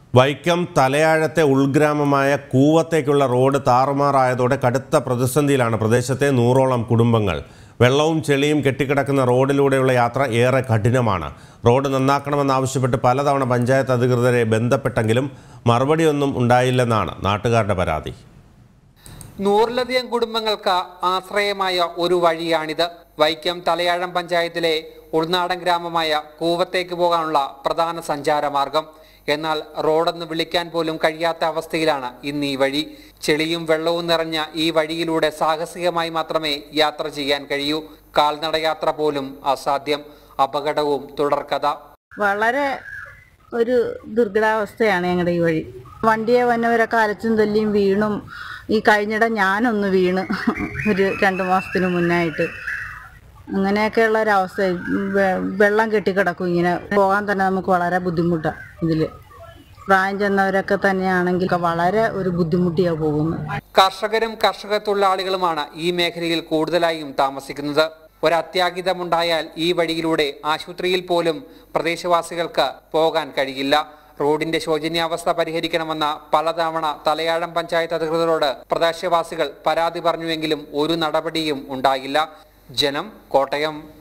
Vaikom തലയാഴത്തെ ഉൾഗ്രാമമായ കൂവത്തേക്കുള്ള road താറുമാറായതോടെ കടുത്ത പ്രതിസന്ധിയിലാണ് പ്രദേശത്തെ 100ഓളം കുടുംബങ്ങൾ. വെള്ളവും ചെളിയും കെട്ടിക്കിടക്കുന്ന റോഡിലൂടെയുള്ള യാത്ര ഏറെ കഠിനമാണ്. റോഡ് നന്നാക്കണമെന്നാവശ്യപ്പെട്ട് പലതവണ പഞ്ചായത്ത് അധികൃതരെ ബന്ധപ്പെട്ടെങ്കിലും മറുപടിയൊന്നും ഉണ്ടായില്ലെന്നാണ് നാട്ടുകാരുടെ പരാതി. 100ലധികം കുടുംബങ്ങൾക്ക് ആശ്രയമായ ഒരു വഴിയാണിത്. വൈക്കം തലയാഴം പഞ്ചായത്തിലെ ഉൾനാടൻ ഗ്രാമമായ കൂവത്തേക്ക് പോകാനുള്ള പ്രധാന സഞ്ചാരമാർഗം. എന്നാൽ റോഡെന്ന് വിളിക്കാൻ പോലും കഴിയാത്ത അവസ്ഥയിലാണ് ഇന്ന് ഈ വഴി. ചെളിയും വെള്ളവും നിറഞ്ഞ ഈ വഴിയിലൂടെ സാഹസികമായി മാത്രമേ യാത്ര ചെയ്യാൻ കഴിയൂ. കാൽനടയാത്ര പോലും അസാധ്യം. അപകടവും തുടർക്കഥ. വളരെ ഒരു ദുർഘടാവസ്ഥയാണ് ഞങ്ങളുടെ ഈ വഴി. വണ്ടിയെ വന്നവരൊക്കെ അലച്ചും തല്ലിയും വീണും ഈ കഴിഞ്ഞിടെ ഞാനൊന്ന് വീണ് ഒരു 2 മാസത്തിന് മുന്നായിട്ട്. അങ്ങനെയൊക്കെയുള്ള ഒരവസ്ഥ. വെള്ളം കെട്ടിക്കിടക്കും. ഇങ്ങനെ പോകാൻ തന്നെ നമുക്ക് വളരെ ബുദ്ധിമുട്ടാണ്. ഇതിൽ പ്രായം ചെന്നവരൊക്കെ തന്നെയാണെങ്കിൽ വളരെ ഒരു ബുദ്ധിമുട്ടിയാണ് പോകുന്നത്. കർഷകരും കർഷക തൊഴിലാളികളുമാണ് ഈ മേഖലയിൽ കൂടുതലായും താമസിക്കുന്നത്. ഒരത്യാഹിതമുണ്ടായാൽ ഈ വഴിയിലൂടെ ആശുപത്രിയിൽ പോലും പ്രദേശവാസികൾക്ക് പോകാൻ കഴിയില്ല. റോഡിന്റെ ശോചനീയാവസ്ഥ പരിഹരിക്കണമെന്ന പലതവണ തലയാഴം പഞ്ചായത്ത് അധികൃതരോട് പ്രദേശവാസികൾ പരാതി പറഞ്ഞുവെങ്കിലും ഒരു നടപടിയും ഉണ്ടായില്ല. ജനം, കോട്ടയം.